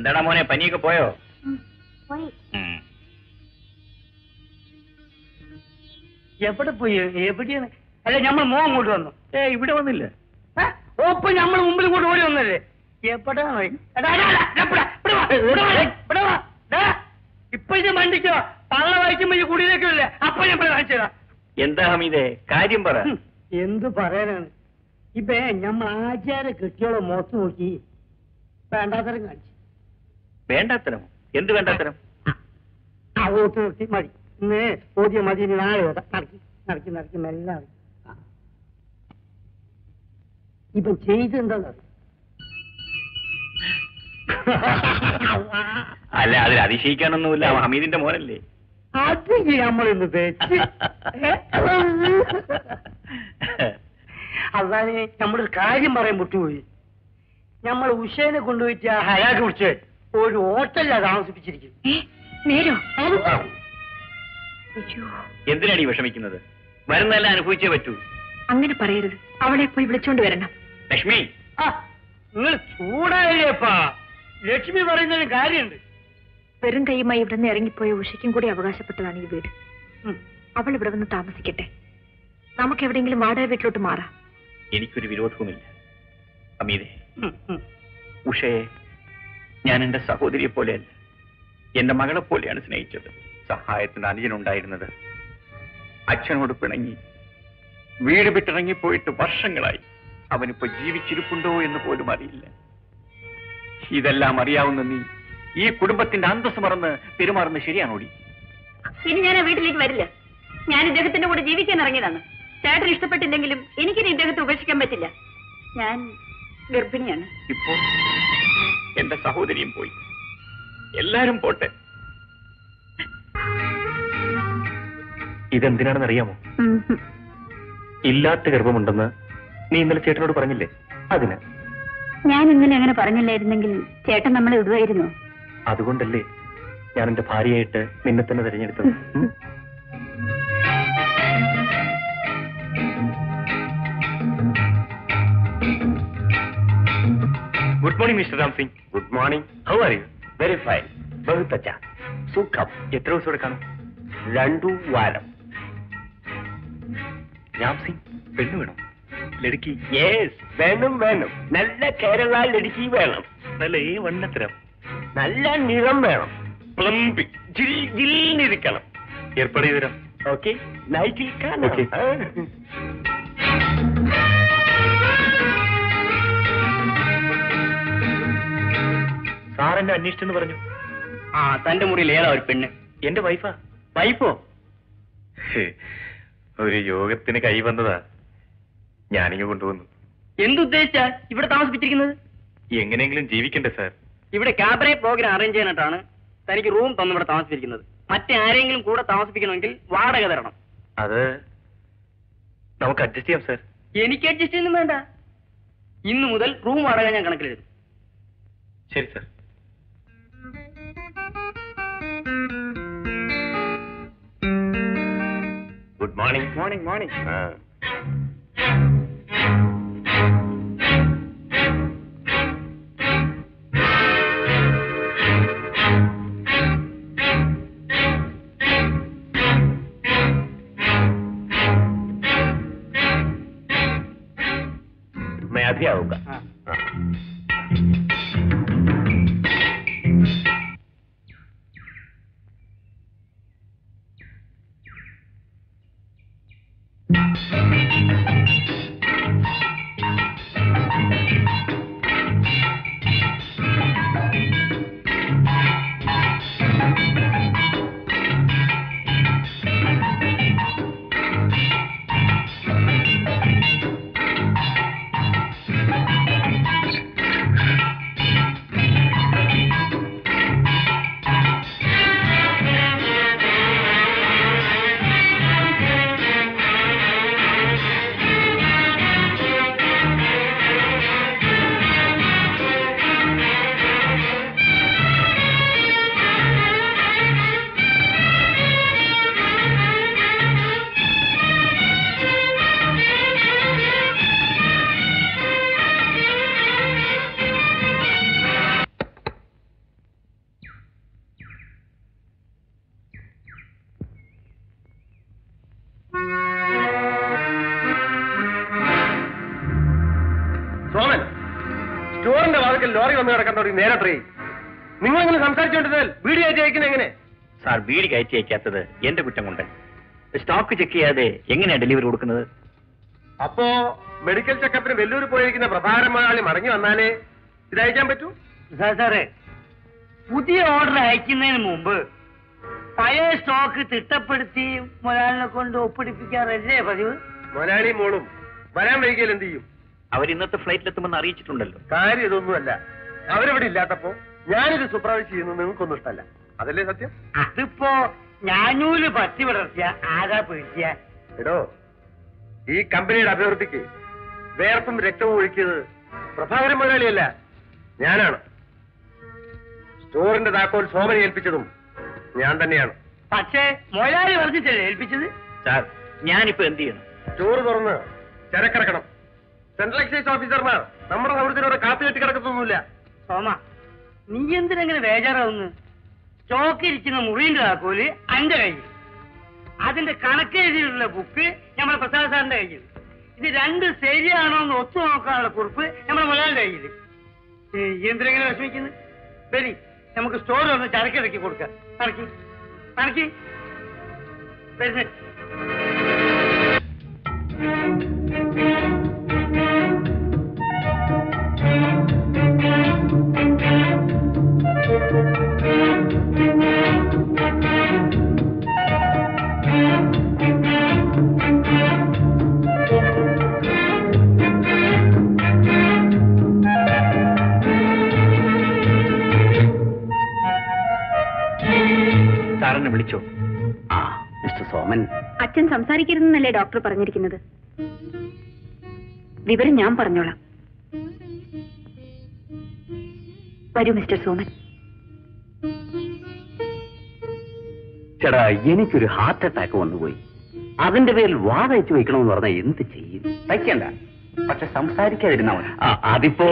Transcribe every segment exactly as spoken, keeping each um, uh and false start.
എന്താടാ മോനെ, പനിയൊക്കെ പോയോ? എവിടെ പോയി? എവിടെയാണ്? അല്ല, നമ്മൾ മോൻ അങ്ങോട്ട് വന്നു. ഏ ഇവിടെ വന്നില്ല. ഓപ്പൊ നമ്മൾ മുമ്പിൽ കൂടെ ഓടി വന്നല്ലേ? എവിടെ ഇപ്പൊ ഇത് വണ്ടിക്കോ തള്ള വായിക്കുമ്പോ ഈ കുടിയിലേക്കല്ലേ? അപ്പൊ ഞാൻ കാണിച്ചതാ. എന്താ ഹമീദേ, കാര്യം പറ. എന്ത് പറയാനാണ്? ഇപ്പൊ ഞമ്മ ആചാര കെട്ടിയോളെ മുഖത്ത് നോക്കി വേണ്ടാത്തരം കാണിച്ചു. വേണ്ടാത്തരം? എന്ത് വേണ്ടാത്തരം? അങ്ങോട്ട് നിർത്തി മതി. ഇന്ന് ഓടിയ മതി. ഇനി നാളെ നടക്കി നടക്കി നടക്കി മെല്ലെ ഇപ്പൊ ചെയ്തെന്താ? അല്ല, അതിൽ അതിശയിക്കാനൊന്നുമില്ല. ഹമീദിന്റെ മോനല്ലേ. അത് നമ്മളിന്ന് തേച്ച് അതാണ് നമ്മളൊരു കാര്യം പറയാൻ വിട്ടുപോയി. നമ്മൾ ഉഷേനെ കൊണ്ടുപോയിട്ട് ആ ഹയാക്ക് കുറിച്ച് ഒരു ഹോട്ടലിലാ താമസിപ്പിച്ചിരിക്കും. എന്തിനാണ് ഈ വിഷമിക്കുന്നത്? വരുന്നതെല്ലാം അനുഭവിച്ചേ പറ്റൂ. അങ്ങനെ പറയരുത്. അവളെ പോയി വിളിച്ചോണ്ട് വരണം. ലക്ഷ്മി, നിങ്ങൾ ചൂടായില്ലേപ്പാ. ലക്ഷ്മി പറയുന്നതിന് കാര്യമുണ്ട്. വെറും കൈയുമായി ഇവിടെ നിന്ന് ഇറങ്ങിപ്പോയ ഉഷയ്ക്കും കൂടി അവകാശപ്പെട്ടതാണ് ഈ വീട്. അവൾ ഇവിടെ വന്ന് താമസിക്കട്ടെ. നമുക്ക് എവിടെയെങ്കിലും വാടക വീട്ടിലോട്ട് മാറാം. എനിക്കൊരു വിരോധവുമില്ല അമീതെ. ഉഷയെ ഞാൻ എന്റെ സഹോദരിയെ പോലെയല്ല, എന്റെ മകളെ പോലെയാണ് സ്നേഹിച്ചത്. സഹായത്തിന് അനുജനുണ്ടായിരുന്നത് അച്ഛനോട് പിണങ്ങി വീട് വിട്ടിറങ്ങിപ്പോയിട്ട് വർഷങ്ങളായി. അവനിപ്പോ ജീവിച്ചിരിപ്പുണ്ടോ എന്ന് പോലും അറിയില്ല. ഇതെല്ലാം അറിയാവുന്ന നീ ഈ കുടുംബത്തിന്റെ അന്തസ് മറന്ന് പെരുമാറുന്നത് ശരിയാണോടി? ഇനി ഞാൻ ആ വീട്ടിലേക്ക് വരില്ല. ഞാൻ ഇദ്ദേഹത്തിന്റെ കൂടെ ജീവിക്കാൻ ഇറങ്ങിയതാണ്. ചേട്ടൻ ഇഷ്ടപ്പെട്ടില്ലെങ്കിലും എനിക്കിനി ഇദ്ദേഹത്തെ ഉപേക്ഷിക്കാൻ പറ്റില്ല. ഞാൻ ഗർഭിണിയാണ്. ഇപ്പോ എന്റെ സഹോദരിയും പോയി. എല്ലാരും പോട്ടെ. ഇതെന്തിനാണെന്ന് അറിയാമോ? ഇല്ലാത്ത ഗർഭമുണ്ടെന്ന് നീ ഇന്നലെ ചേട്ടനോട് പറഞ്ഞില്ലേ? അതിന് ഞാൻ ഇന്നലെ അങ്ങനെ പറഞ്ഞില്ലായിരുന്നെങ്കിൽ ചേട്ടൻ നമ്മളെ വിടുവായിരുന്നു. അതുകൊണ്ടല്ലേ ഞാൻ എന്റെ ഭാര്യയായിട്ട് നിന്നെ തന്നെ തിരഞ്ഞെടുത്തത്. Good morning mister Ram Singh. Good morning. How are you? Very fine. ബഹുത് അച്ഛാ. സുഖം. എത്ര ദിവസം ഇവിടെ കാണും? രണ്ടു വാരം. രാം സിംഗ്, പെണ്ണു വേണം? ലടുക്കി? യെസ്, വേണം വേണം. നല്ല കേരള ലടുക്കി വേണം. നല്ല ഈ വണ്ണത്തരം. നല്ല നിറം വേണം. പ്ലംബി ജില്ലിരിക്കണം. ഏർപ്പാട് ചെയ്തു തരാം. ഓക്കെ, നൈറ്റിൽ കാണാം. സാറെന്നെ അന്വേഷിച്ചെന്ന് പറഞ്ഞു. ആ, തന്റെ മുറിയിൽ ഏതാ ഒരു പെണ്ണ്? എന്റെ വൈഫാ. വൈഫോ? ഒരു യോഗത്തിന് കൈ വന്നതാ, ഞാനിങ്ങ് കൊണ്ടുവന്നു. എന്തുദ്ദേശിച്ചാ ഇവിടെ താമസിപ്പിച്ചിരിക്കുന്നത്? എങ്ങനെയെങ്കിലും ജീവിക്കണ്ടേ സാർ? ഇവിടെ ക്യാബറെ പ്രോഗ്രാം അറേഞ്ച് ചെയ്യാനായിട്ടാണ് തനിക്ക് റൂം തന്നു ഇവിടെ താമസിപ്പിച്ചിരിക്കുന്നത്. മറ്റേ ആരെങ്കിലും കൂടെ താമസിപ്പിക്കണമെങ്കിൽ വാടക തരണം. അത് നമുക്ക് അഡ്ജസ്റ്റ് ചെയ്യാം സാർ. എനിക്ക് അഡ്ജസ്റ്റ് ചെയ്യുന്നു വേണ്ട. ഇന്നു മുതൽ റൂം വാടക ഞാൻ കണക്കിലെടുക്കും. ശരി sir. Good morning. Morning morning. मैं अभी आऊंगा. हाँ. हाँ. വാതിക്കൽ ലോറി വന്ന് കിടക്കാൻ തുടങ്ങി നേരത്രേ. നിങ്ങളിങ്ങനെ സംസാരിച്ചുകൊണ്ടിരുന്നാൽ ബീഡി കയറ്റി അയക്കുന്നത് എങ്ങനെ? സാർ, ബീഡി കയറ്റി അയക്കാത്തത് എന്റെ കുറ്റം കൊണ്ട്. സ്റ്റോക്ക് ചെക്ക് ചെയ്യാതെ എങ്ങനെയാ ഡെലിവറി കൊടുക്കുന്നത്? അപ്പോ മെഡിക്കൽ ചെക്കപ്പിന് വെല്ലൂർ പോയിരിക്കുന്ന പ്രഭാകരൻ മുതലാളി മടങ്ങി വന്നാലേ ഇത് അയക്കാൻ പറ്റൂ? സാറേ, പുതിയ ഓർഡർ അയക്കുന്നതിന് മുമ്പ് പഴയ സ്റ്റോക്ക് തിട്ടപ്പെടുത്തി മുതലാളിനെ കൊണ്ട് ഒപ്പിടിപ്പിക്കാറല്ലേ പതിവ്? മുതലാളി മോളും വരാൻ വൈകിയാൽ എന്ത് ചെയ്യും? അവർ ഇന്നത്തെ ഫ്ലൈറ്റിലെത്തുമെന്ന് അറിയിച്ചിട്ടുണ്ടല്ലോ. കാര്യം ഇതൊന്നുമല്ല. അവരിവിടെ ഇല്ലാത്തപ്പോ ഞാനിത് സുപ്രാവശ്യം ചെയ്യുന്നത് നിങ്ങൾക്കൊന്നും ഇഷ്ടമല്ല. അതല്ലേ സത്യം? അതിപ്പോ ഞാനൂല് പറ്റി വിടർത്തിയ ആരാ പേടിയ? എടോ, ഈ കമ്പനിയുടെ അഭിവൃദ്ധിക്ക് വേർപ്പും രക്തവും ഒഴുക്കിയത് പ്രഭാകരൻ മുതലാളിയല്ല, ഞാനാണ്. സ്റ്റോറിന്റെ താക്കോൽ സോമനെ ഏൽപ്പിച്ചതും ഞാൻ തന്നെയാണ്. പക്ഷേ മുതലാളി പറഞ്ഞിട്ടല്ലേ ഏൽപ്പിച്ചത്? സാർ, ഞാനിപ്പോ എന്ത് ചെയ്യണം? സ്റ്റോർ തുറന്ന് ചരക്കിറക്കണം. സെൻട്രൽ എക്സൈസ് ഓഫീസർമാർ നമ്മുടെ സൗകര്യത്തിനോട് കാത്തു കെട്ടി കിടക്കത്തൊന്നുമില്ല. സോമ, നീ എന്തിനെങ്ങനെ ബേജാറാവുന്നു? സ്റ്റോക്ക് ഇരിക്കുന്ന മുറിന്റെ താക്കോല് അന്റെ കയ്യിൽ, അതിന്റെ കണക്കെഴുതിയുള്ള ബുക്ക് നമ്മുടെ പ്രസാദ് സാറിന്റെ കയ്യിൽ. ഇത് രണ്ട് ശരിയാണോ എന്ന് ഒത്തു നോക്കാനുള്ള കുറിപ്പ് നമ്മുടെ മുതലാളിയുടെ കയ്യിൽ. എന്തിനെങ്ങനെ വിഷമിക്കുന്നു? വരി, നമുക്ക് സ്റ്റോർ ഒന്ന് ചരക്കിറക്കി കൊടുക്കാം. കണക്കി കണക്കി വരുന്നേ. സാറിനെ വിളിച്ചോ? ആ, മിസ്റ്റർ സോമൻ. അച്ഛൻ സംസാരിക്കരുതെന്നല്ലേ ഡോക്ടർ പറഞ്ഞിരിക്കുന്നത്? വിവരം ഞാൻ പറഞ്ഞോളാം. വരൂ മിസ്റ്റർ സോമൻ. ചേട്ടാ, എനിക്കൊരു ഹാർട്ട് അറ്റാക്ക് വന്നുപോയി. അതിന്റെ പേരിൽ വാതയച്ചു വയ്ക്കണമെന്ന് പറഞ്ഞാൽ എന്ത് ചെയ്യും? വയ്ക്കണ്ട, പക്ഷെ സംസാരിക്കാതിരുന്നാ മതി. അതിപ്പോ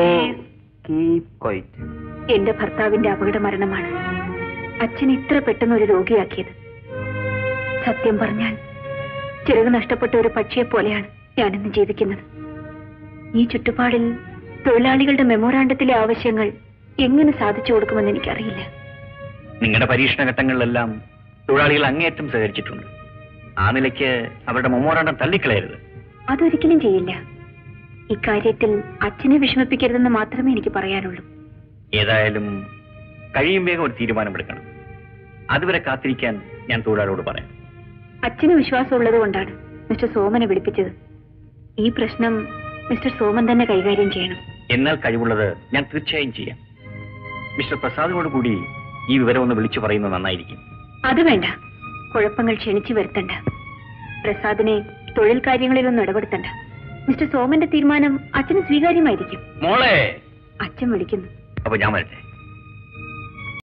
എന്റെ ഭർത്താവിന്റെ അപകട മരണമാണ് അച്ഛൻ ഇത്ര പെട്ടെന്ന് ഒരു രോഗിയാക്കിയത്. സത്യം പറഞ്ഞാൽ ചിറക് നഷ്ടപ്പെട്ട ഒരു പക്ഷിയെ പോലെയാണ് ഞാനിന്ന് ജീവിക്കുന്നത്. ഈ ചുറ്റുപാടിൽ തൊഴിലാളികളുടെ മെമ്മോറാണ്ടത്തിലെ ആവശ്യങ്ങൾ എങ്ങനെ സാധിച്ചു കൊടുക്കുമെന്ന് എനിക്കറിയില്ല. നിങ്ങളുടെ പരീക്ഷണ ഘട്ടങ്ങളിലെല്ലാം തൊഴിലാളികൾ അങ്ങേയറ്റം സഹകരിച്ചിട്ടുണ്ട്. ആ നിലയ്ക്ക് അവരുടെ മെമ്മോറാണ്ടം തള്ളിക്കളയരുത്. അതൊരിക്കലും ചെയ്യില്ല. ഇക്കാര്യത്തിൽ അച്ഛനെ വിഷമിപ്പിക്കരുതെന്ന് മാത്രമേ എനിക്ക് പറയാനുള്ളൂ. ഏതായാലും കഴിയും വേഗം ഒരു തീരുമാനമെടുക്കണം. അതുവരെ കാത്തിരിക്കാൻ ഞാൻ തൊഴിലാളിയോട് പറയാം. അച്ഛന് വിശ്വാസമുള്ളത് കൊണ്ടാണ് മിസ്റ്റർ സോമനെ വിളിപ്പിച്ചത്. ഈ പ്രശ്നം മിസ്റ്റർ സോമൻ തന്നെ കൈകാര്യം ചെയ്യണം. എന്നാൽ കഴിവുള്ളത് ഞാൻ തീർച്ചയായും ചെയ്യാം. മിസ്റ്റർ പ്രസാദിനോട് കൂടി ഈ വിവരം ഒന്ന് വിളിച്ചു പറയുന്നത് നന്നായിരിക്കും. അത് വേണ്ട, കുഴപ്പങ്ങൾ ക്ഷണിച്ചു വരുത്തണ്ട. പ്രസാദിനെ തൊഴിൽ കാര്യങ്ങളിലൊന്നും ഇടപെടുത്തണ്ട. മിസ്റ്റർ സോമന്റെ തീരുമാനം അച്ഛന് സ്വീകാര്യമായിരിക്കും. മോളെ, അച്ഛൻ വിളിക്കുന്നു. അപ്പൊ ഞാൻ വരട്ടെ.